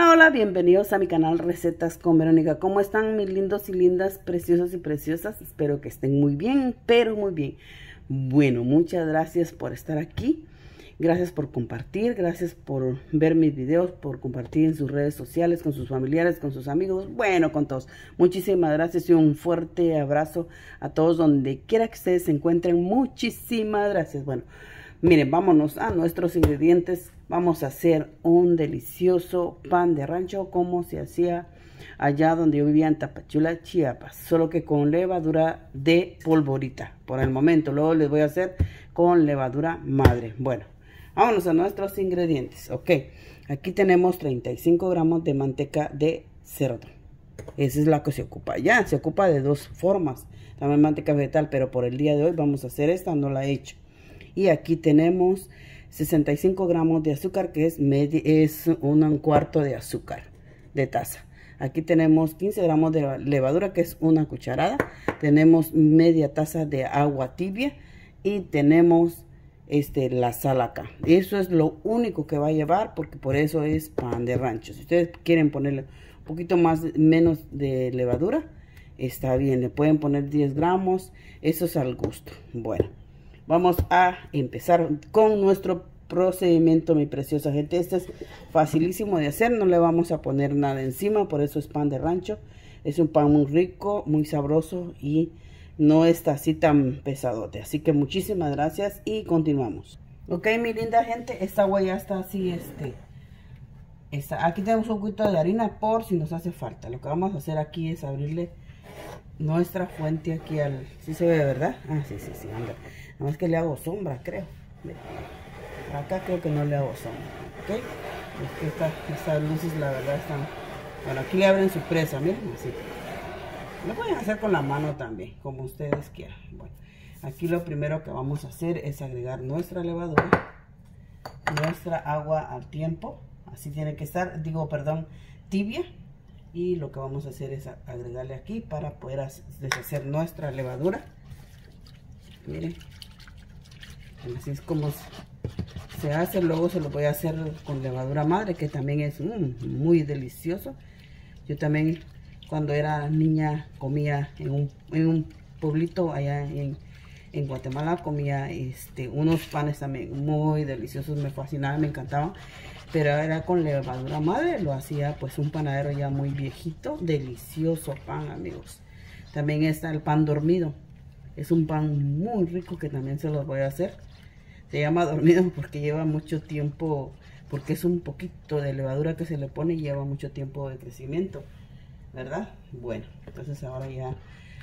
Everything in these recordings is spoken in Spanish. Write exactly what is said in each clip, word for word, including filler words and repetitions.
Hola, hola, bienvenidos a mi canal Recetas con Verónica. ¿Cómo están mis lindos y lindas, preciosos y preciosas? Espero que estén muy bien, pero muy bien. Bueno, muchas gracias por estar aquí. Gracias por compartir, gracias por ver mis videos, por compartir en sus redes sociales, con sus familiares, con sus amigos, bueno, con todos. Muchísimas gracias y un fuerte abrazo a todos donde quiera que ustedes se encuentren. Muchísimas gracias. Bueno, miren, vámonos a nuestros ingredientes. Vamos a hacer un delicioso pan de rancho como se hacía allá donde yo vivía en Tapachula, Chiapas. Solo que con levadura de polvorita por el momento. Luego les voy a hacer con levadura madre. Bueno, vámonos a nuestros ingredientes. Ok, aquí tenemos treinta y cinco gramos de manteca de cerdo. Esa es la que se ocupa. Ya, se ocupa de dos formas. También manteca vegetal, pero por el día de hoy vamos a hacer esta, no la he hecho. Y aquí tenemos sesenta y cinco gramos de azúcar, que es, medio, es un, un cuarto de azúcar de taza. Aquí tenemos quince gramos de levadura, que es una cucharada. Tenemos media taza de agua tibia y tenemos este, la sal acá. Eso es lo único que va a llevar, porque por eso es pan de rancho. Si ustedes quieren ponerle un poquito más, menos de levadura, está bien. Le pueden poner diez gramos, eso es al gusto. Bueno, vamos a empezar con nuestro procedimiento, mi preciosa gente. Este es facilísimo de hacer, no le vamos a poner nada encima, por eso es pan de rancho. Es un pan muy rico, muy sabroso y no está así tan pesadote. Así que muchísimas gracias y continuamos. Ok, mi linda gente, esta agua ya está así, este, esta, aquí tenemos un poquito de harina por si nos hace falta. Lo que vamos a hacer aquí es abrirle nuestra fuente aquí al... ¿Sí se ve, verdad? Ah, sí, sí, sí, anda. Nada más que le hago sombra, creo. Acá creo que no le hago sombra, ¿ok? Es que esta, estas luces, la verdad, están... Bueno, aquí le abren su presa, miren, así. Lo pueden hacer con la mano también, como ustedes quieran. Bueno, aquí lo primero que vamos a hacer es agregar nuestra levadura, nuestra agua al tiempo. Así tiene que estar, digo, perdón, tibia. Y lo que vamos a hacer es agregarle aquí para poder deshacer nuestra levadura. Miren, así es como se hace. Luego se lo voy a hacer con levadura madre, que también es mm, muy delicioso. Yo también cuando era niña comía en un, en un pueblito allá en, en Guatemala, comía este, unos panes también muy deliciosos, me fascinaban, me encantaban. Pero era con levadura madre, lo hacía pues un panadero ya muy viejito. Delicioso pan, amigos. También está el pan dormido. Es un pan muy rico que también se los voy a hacer. Se llama dormido porque lleva mucho tiempo, porque es un poquito de levadura que se le pone y lleva mucho tiempo de crecimiento, ¿verdad? Bueno, entonces ahora ya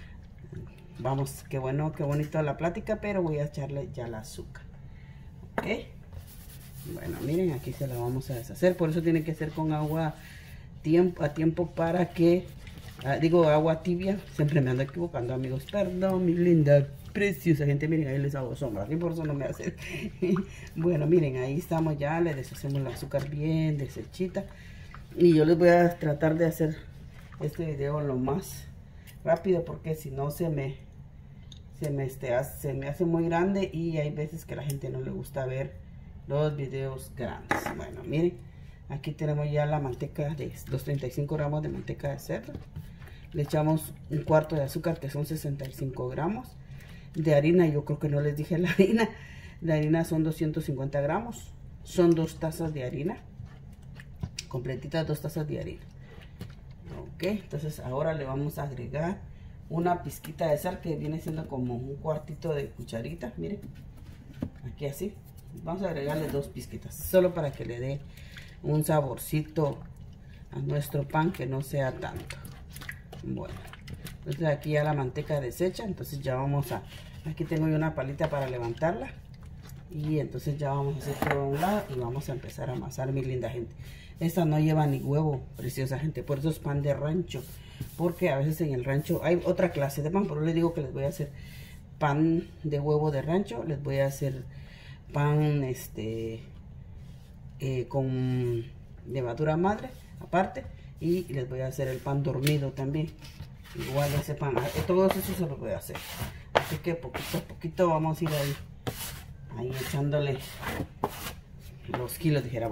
vamos, qué bueno, qué bonito la plática, pero voy a echarle ya el azúcar. ¿Ok? Bueno, miren, aquí se la vamos a deshacer. Por eso tiene que ser con agua tiempo, a tiempo para que, ah, digo agua tibia. Siempre me ando equivocando, amigos. Perdón, mi linda, preciosa gente. Miren, ahí les hago sombra. Y por eso no me hace. Bueno, miren, ahí estamos ya. Le deshacemos el azúcar bien deshechita. Y yo les voy a tratar de hacer este video lo más rápido, porque si no se me, se me, este, hace, se me hace muy grande. Y hay veces que a la gente no le gusta ver los videos grandes. Bueno, miren, aquí tenemos ya la manteca de los treinta y cinco gramos de manteca de cerdo. Le echamos un cuarto de azúcar, que son sesenta y cinco gramos de harina. Yo creo que no les dije la harina. La harina son doscientos cincuenta gramos. Son dos tazas de harina, completitas dos tazas de harina. Ok, entonces ahora le vamos a agregar una pizquita de sal, que viene siendo como un cuartito de cucharita. Miren, aquí así. Vamos a agregarle dos pizquitas, solo para que le dé un saborcito a nuestro pan, que no sea tanto. Bueno, entonces aquí ya la manteca deshecha. Entonces ya vamos a, aquí tengo yo una palita para levantarla. Y entonces ya vamos a hacer todo a un lado y vamos a empezar a amasar, mi linda gente. Esta no lleva ni huevo, preciosa gente, por eso es pan de rancho. Porque a veces en el rancho hay otra clase de pan, pero les digo que les voy a hacer pan de huevo de rancho. Les voy a hacer pan este eh, con levadura madre aparte, y les voy a hacer el pan dormido también, igual ese pan, todos esos se los voy a hacer. Así que poquito a poquito vamos a ir ahí ahí echándole los kilos, dijera. Bueno,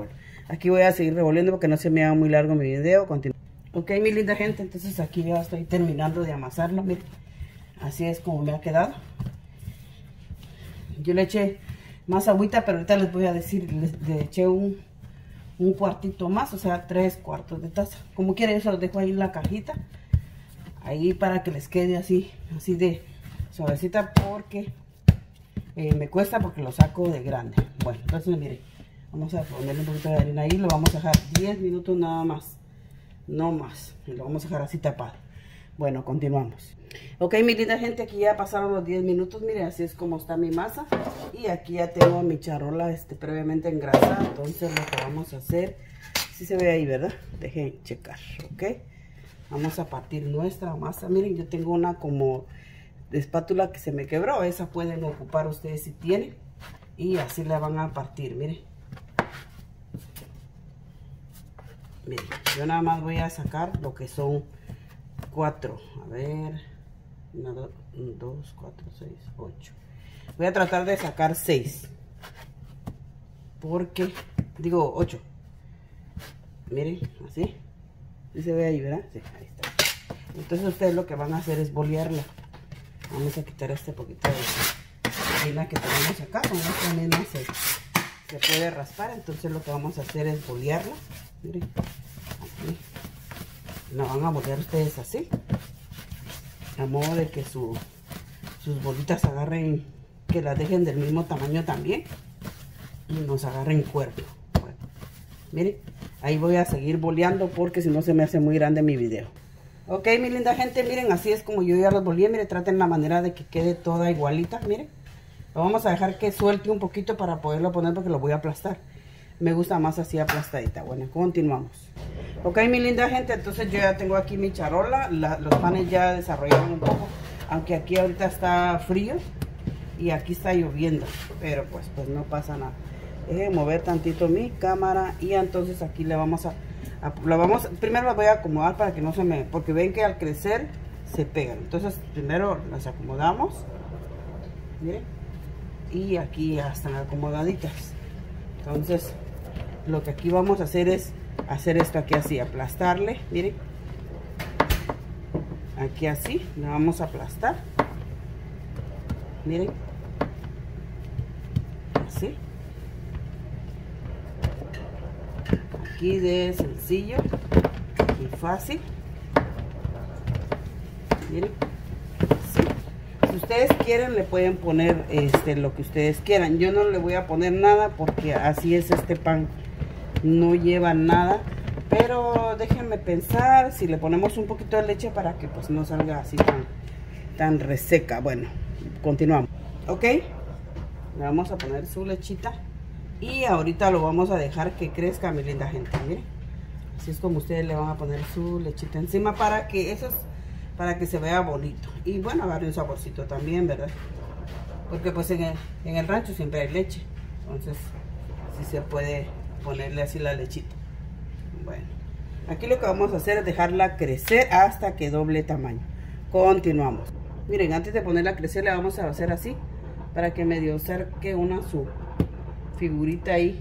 Aquí voy a seguir revolviendo porque no se me haga muy largo mi video. Continúo. Ok, mi linda gente, entonces aquí ya estoy terminando de amasarlo. Miren, así es como me ha quedado. Yo le eché más agüita, pero ahorita les voy a decir, les, le eché un, un cuartito más, o sea, tres cuartos de taza. Como quieren, eso los dejo ahí en la cajita. Ahí para que les quede así, así de suavecita, porque eh, me cuesta porque lo saco de grande. Bueno, entonces miren, vamos a ponerle un poquito de harina ahí, lo vamos a dejar diez minutos nada más, no más, y lo vamos a dejar así tapado. Bueno, continuamos. Ok, mi linda gente, aquí ya pasaron los diez minutos, miren, así es como está mi masa. Y aquí ya tengo mi charola este, previamente engrasada, entonces lo que vamos a hacer, si se ve ahí, ¿verdad? Dejen checar, ok. Vamos a partir nuestra masa. Miren, yo tengo una como de espátula que se me quebró. Esa pueden ocupar ustedes si tienen. Y así la van a partir, miren. Miren, yo nada más voy a sacar lo que son cuatro. A ver, una, dos, dos, cuatro, seis, ocho. Voy a tratar de sacar seis. Porque, digo, ocho. Miren, así. ¿Sí se ve ahí, verdad? Sí, ahí está. Entonces ustedes lo que van a hacer es bolearla. Vamos a quitar este poquito de harina que tenemos acá. Con esta misma se, se puede raspar. Entonces lo que vamos a hacer es bolearla. Miren, aquí. La van a bolear ustedes así. A modo de que su, sus bolitas agarren, que las dejen del mismo tamaño también. Y nos agarren cuerpo. Bueno, miren. Ahí voy a seguir boleando porque si no se me hace muy grande mi video. Ok, mi linda gente, miren, así es como yo ya los boleé. Miren, traten la manera de que quede toda igualita, miren. Lo vamos a dejar que suelte un poquito para poderlo poner porque lo voy a aplastar. Me gusta más así aplastadita. Bueno, continuamos. Ok, mi linda gente, entonces yo ya tengo aquí mi charola. La, los panes ya desarrollaron un poco. Aunque aquí ahorita está frío y aquí está lloviendo. Pero pues, pues no pasa nada. Dejen mover tantito mi cámara y entonces aquí le vamos a, a la vamos primero la voy a acomodar para que no se me, porque ven que al crecer se pegan. Entonces primero las acomodamos, miren, y aquí ya están acomodaditas. Entonces lo que aquí vamos a hacer es hacer esto aquí así, aplastarle, miren, aquí así, la vamos a aplastar, miren, así. Aquí de sencillo y fácil. Miren, sí. Si ustedes quieren le pueden poner este lo que ustedes quieran. Yo no le voy a poner nada porque así es este pan, no lleva nada. Pero déjenme pensar si le ponemos un poquito de leche para que pues no salga así tan, tan reseca. Bueno, continuamos. Ok, le vamos a poner su lechita. Y ahorita lo vamos a dejar que crezca, mi linda gente, miren. Así es como ustedes le van a poner su lechita encima para que eso es, para que se vea bonito. Y bueno, agarre un saborcito también, ¿verdad? Porque pues en el, en el rancho siempre hay leche. Entonces, sí se puede ponerle así la lechita. Bueno, aquí lo que vamos a hacer es dejarla crecer hasta que doble tamaño. Continuamos. Miren, antes de ponerla a crecer le vamos a hacer así, para que medio cerque una su figurita ahí.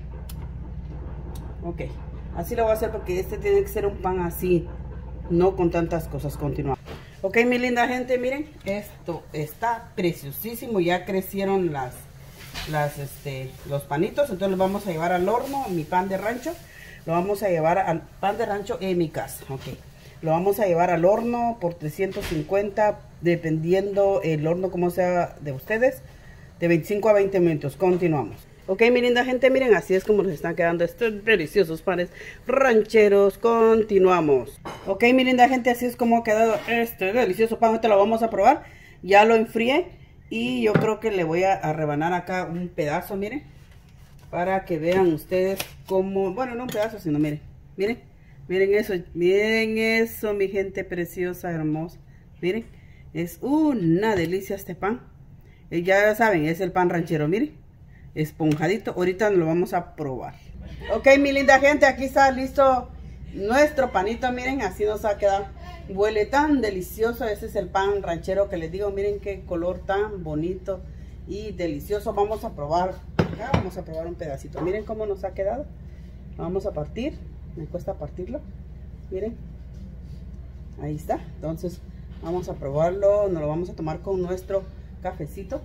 Ok, así lo voy a hacer porque este tiene que ser un pan así, no con tantas cosas. Continuamos. Ok, mi linda gente, miren, esto está preciosísimo. Ya crecieron las las este los panitos, entonces los vamos a llevar al horno. Mi pan de rancho lo vamos a llevar al pan de rancho en mi casa. Ok, lo vamos a llevar al horno por trescientos cincuenta, dependiendo el horno como sea de ustedes, de veinticinco a veinte minutos. Continuamos. Ok, mi linda gente, miren, así es como nos están quedando estos deliciosos panes rancheros. Continuamos. Ok, mi linda gente, así es como ha quedado este delicioso pan. Ahorita lo vamos a probar. Ya lo enfrié y yo creo que le voy a, a rebanar acá un pedazo, miren, para que vean ustedes cómo, bueno, no un pedazo, sino miren, miren, miren eso, miren eso, mi gente preciosa, hermosa. Miren, es una delicia este pan. Y ya saben, es el pan ranchero, miren, esponjadito. Ahorita lo vamos a probar. Ok, mi linda gente, aquí está listo nuestro panito. Miren, así nos ha quedado. Huele tan delicioso. Ese es el pan ranchero que les digo. Miren qué color tan bonito y delicioso. Vamos a probar acá, vamos a probar un pedacito. Miren cómo nos ha quedado. Vamos a partir. Me cuesta partirlo. Miren. Ahí está. Entonces vamos a probarlo. Nos lo vamos a tomar con nuestro cafecito.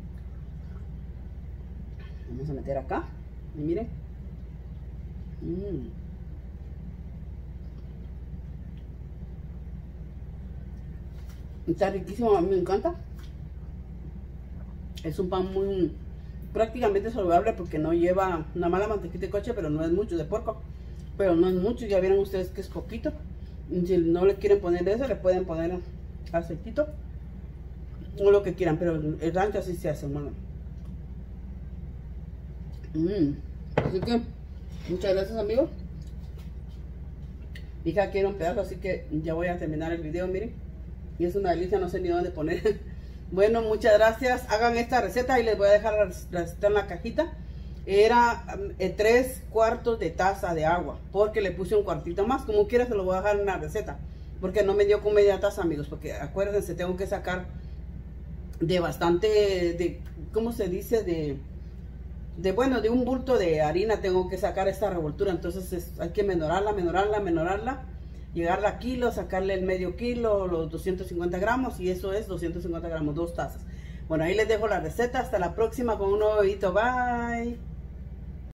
Vamos a meter acá. Y miren. Mm. Está riquísimo. A mí me encanta. Es un pan muy prácticamente saludable porque no lleva una mala mantequilla de coche, pero no es mucho, de puerco, pero no es mucho. Ya vieron ustedes que es poquito. Y si no le quieren poner eso, le pueden poner aceitito o lo que quieran, pero el rancho así se hace, hermano. Mm. Así que muchas gracias, amigos. Mi hija quiere un pedazo, así que ya voy a terminar el video. Miren, y es una delicia, no sé ni dónde poner. Bueno, muchas gracias. Hagan esta receta y les voy a dejar la receta en la cajita. Era eh, tres cuartos de taza de agua, porque le puse un cuartito más. Como quiera se lo voy a dejar en la receta, porque no me dio con media taza, amigos. Porque acuérdense, tengo que sacar de bastante, de, ¿cómo se dice? De, de bueno, de un bulto de harina tengo que sacar esta revoltura. Entonces es, hay que menorarla, menorarla, menorarla. Llegarla a kilo, sacarle el medio kilo, los doscientos cincuenta gramos, y eso es doscientos cincuenta gramos, dos tazas. Bueno, ahí les dejo la receta. Hasta la próxima con un nuevo videito. Bye.